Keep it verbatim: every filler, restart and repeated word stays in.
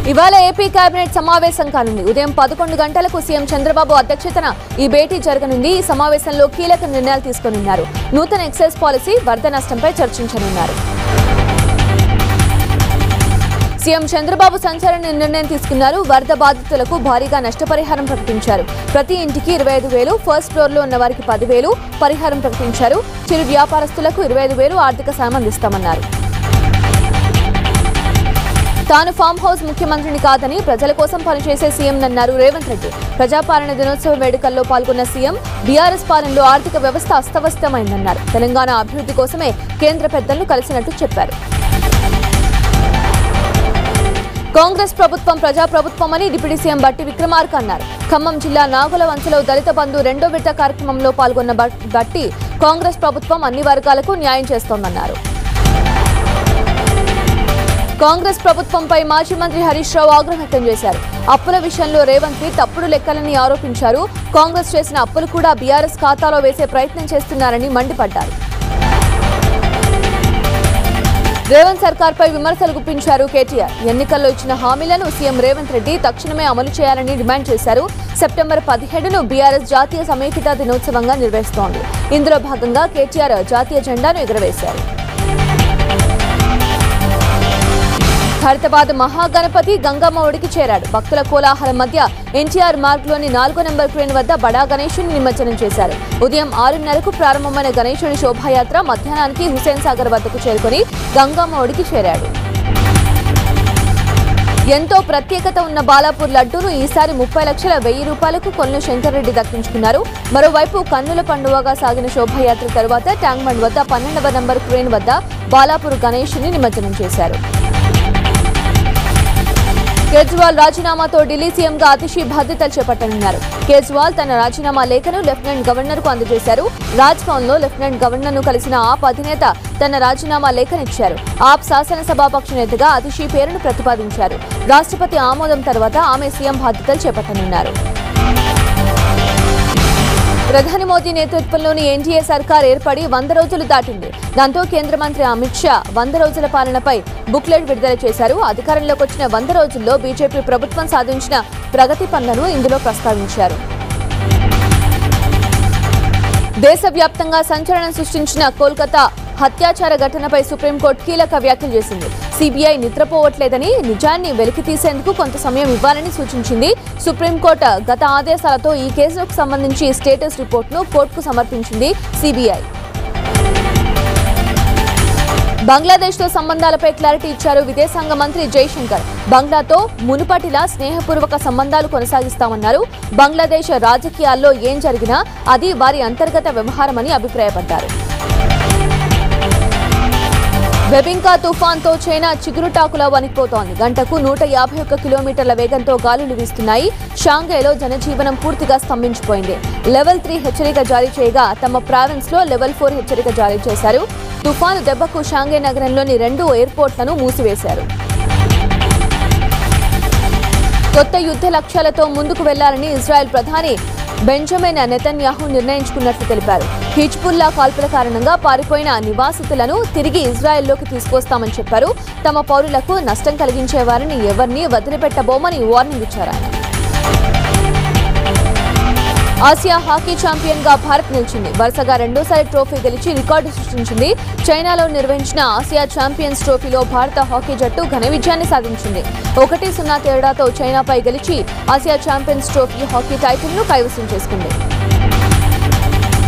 ఇవాళ AP cabinet సమావేశం కానుంది. ఉదయం పదకొండు గంటలకు సీఎం చంద్రబాబు అధ్యక్షతన ఈ భేటీ జరగనుంది. ఈ సమావేశంలో కీలక నిర్ణయాలు తీసుకోనున్నారు. నూతన ఎక్సైజ్ పాలసీ, వరద నష్టంపై చర్చించనున్నారు. సీఎం చంద్రబాబు సంచలన నిర్ణయం తీసుకున్నారు. వరద బాధితులకు భారీగా నష్టపరిహారం ప్రకటించారు. ప్రతి ఇంటికి ఇరవై ఐదు వేలు, ఫస్ట్ ఫ్లోర్ లో ఉన్న వారికి పదివేలు పరిహారం ప్రకటించారు. చిరు వ్యాపారస్తులకు ఇరవై ఐదు వేలు ఆర్థిక సాయం అందిస్తామన్నారు. తాను ఫామ్ హౌస్ ముఖ్యమంత్రిని కాదని ప్రజల కోసం పనిచేసే సీఎం అన్నారు రేవంత్ రెడ్డి. ప్రజాపాలన దినోత్సవ వేడుకల్లో పాల్గొన్న సీఎం బీఆర్ఎస్ పాలనలో ఆర్థిక వ్యవస్థ అస్తవ్యస్తమైందన్నారు. తెలంగాణ అభివృద్ధి కోసమే కేంద్ర పెద్దలను కలిసినట్టు చెప్పారు. కాంగ్రెస్ ప్రభుత్వం ప్రజాప్రభుత్వమని డిప్యూటీ సీఎం బట్టి విక్రమార్క అన్నారు. ఖమ్మం జిల్లా నాగుల వంచలో దళిత బంధు రెండో విడత కార్యక్రమంలో పాల్గొన్న బట్టి కాంగ్రెస్ ప్రభుత్వం అన్ని వర్గాలకు న్యాయం చేస్తోందన్నారు. కాంగ్రెస్ ప్రభుత్వంపై మాజీ మంత్రి హరీష్ రావు ఆగ్రహం వ్యక్తం చేశారు. అప్పుల విషయంలో రేవంత్ రెడ్డి తప్పుడు లెక్కలని ఆరోపించారు. కాంగ్రెస్ చేసిన అప్పులు కూడా బీఆర్ఎస్ ఖాతాలో వేసే ప్రయత్నం చేస్తున్నారని మండిపడ్డారు. రేవంత్ సర్కార్పై విమర్శలు గుప్పించారు కేటీఆర్. ఎన్నికల్లో ఇచ్చిన హామీలను సీఎం రేవంత్ రెడ్డి తక్షణమే అమలు చేయాలని డిమాండ్ చేశారు. సెప్టెంబర్ పదిహేడును బీఆర్ఎస్ జాతీయ సమైక్యత దినోత్సవంగా నిర్వహిస్తోంది. ఇందులో భాగంగా కేటీఆర్ జాతీయ జెండాను ఎగురవేశారు. హైదరాబాద్ మహాగణపతి గంగమ్మ ఒడికి చేరాడు. భక్తుల కోలాహలం మధ్య ఎన్టీఆర్ మార్గ్లోని నాలుగో నెంబర్ క్రేన్ వద్ద బడా గణేశుని నిమజ్జనం చేశారు. ఉదయం ఆరున్నరకు ప్రారంభమైన గణేశుని శోభాయాత్ర మధ్యాహ్నానికి హుస్సేన్ సాగర్ వద్దకు చేరుకుని గంగమ్మ ఒడికి చేరాడు. ఎంతో ప్రత్యేకత ఉన్న బాలాపూర్ లడ్డూను ఈసారి ముప్పై లక్షల వెయ్యి రూపాయలకు కొల్లు శంకర్రెడ్డి దక్కించుకున్నారు. మరోవైపు కన్నుల పండుగగా సాగిన శోభాయాత్ర తరువాత ట్యాంక్ బండ్ వద్ద పన్నెండవ నంబర్ క్రేన్ వద్ద బాలాపూర్ గణేశుని నిమజ్జనం చేశారు. కేజ్రీవాల్ రాజీనామాతో ఢిల్లీ సీఎంగా అతిశీ బాధ్యతలు చేపట్టనున్నారు. కేజ్రీవాల్ తన రాజీనామా లేఖను లెఫ్టినెంట్ గవర్నర్ కు అందజేశారు. రాజ్ భవన్ లో లెఫ్టినెంట్ గవర్నర్ ను కలిసిన ఆప్ అధినేత తన రాజీనామా లేఖనిచ్చారు. ఆప్ శాసనసభాపక్ష నేతగా అతిశీ పేరును ప్రతిపాదించారు. రాష్ట్రపతి ఆమోదం తర్వాత ఆమె సీఎం బాధ్యతలు చేపట్టనున్నారు. ప్రధాని మోదీ నేతృత్వంలోని ఎన్డీఏ సర్కార్ ఏర్పడి వంద రోజులు దాటింది. దాంతో కేంద్ర మంత్రి అమిత్ షా వంద రోజుల పాలనపై బుక్లెట్ విడుదల చేశారు. అధికారంలోకి వచ్చిన వంద రోజుల్లో బీజేపీ ప్రభుత్వం సాధించిన ప్రగతి పనులను ఇందులో ప్రస్తావించారు. దేశవ్యాప్తంగా సంచలనం సృష్టించిన కోల్కతా హత్యాచార ఘటనపై సుప్రీంకోర్టు కీలక వ్యాఖ్యలు చేసింది. సీబీఐ నిద్రపోవట్లేదని, నిజాన్ని వెలికి తీసేందుకు కొంత సమయం ఇవ్వాలని సూచించింది. సుప్రీంకోర్టు గత ఆదేశాలతో ఈ కేసుకు సంబంధించి స్టేటస్ రిపోర్టును కోర్టుకు సమర్పించింది సీబీఐ. బంగ్లాదేశ్ తో సంబంధాలపై క్లారిటీ ఇచ్చారు విదేశాంగ మంత్రి జైశంకర్. బంగ్లాతో మునుపటిలా స్నేహపూర్వక సంబంధాలు కొనసాగిస్తామన్నారు. బంగ్లాదేశ్ రాజకీయాల్లో ఏం జరిగినా అది వారి అంతర్గత వ్యవహారమని అభిప్రాయపడ్డారు. బెబింకా తుఫాన్తో చైనా చిగురుటాకులా వణికిపోతోంది. గంటకు నూట యాభై ఒక్క కిలోమీటర్ల వేగంతో గాలులు వీస్తున్నాయి. షాంఘైలో జనజీవనం పూర్తిగా స్తంభించిపోయింది. లెవెల్ త్రీ హెచ్చరిక జారీ చేయగా తమ ప్రావిన్స్ లో లెవెల్ ఫోర్ హెచ్చరిక జారీ చేశారు. తుఫాను దెబ్బకు షాంఘై నగరంలోని రెండు ఎయిర్పోర్ట్లను మూసివేశారు. కొత్త యుద్ధ లక్ష్యాలతో ముందుకు వెళ్లాలని ఇజ్రాయెల్ ప్రధాని బెంజమిన్ నెతన్యాహు నిర్ణయించుకున్నట్లు తెలిపారు. హిజ్బుల్లా కాల్పుల కారణంగా పారిపోయిన నివాసితులను తిరిగి ఇజ్రాయెల్లోకి తీసుకొస్తామని చెప్పారు. తమ పౌరులకు నష్టం కలిగించే వారిని ఎవరిని వదిలిపెట్టబోమని వార్నింగ్ ఇచ్చారు ఆయన. ఆసియా హాకీ ఛాంపియన్ గా భారత్ నిలిచింది. వరుసగా రెండోసారి ట్రోఫీ గెలిచి రికార్డు సృష్టించింది. చైనాలో నిర్వహించిన ఆసియా ఛాంపియన్స్ ట్రోఫీలో భారత హాకీ జట్టు ఘన విజయాన్ని సాధించింది. ఒకటి సున్నా తేడాతో చైనాపై గెలిచి ఆసియా ఛాంపియన్స్ ట్రోఫీ హాకీ టైటిల్ ను కైవసం చేసుకుంది.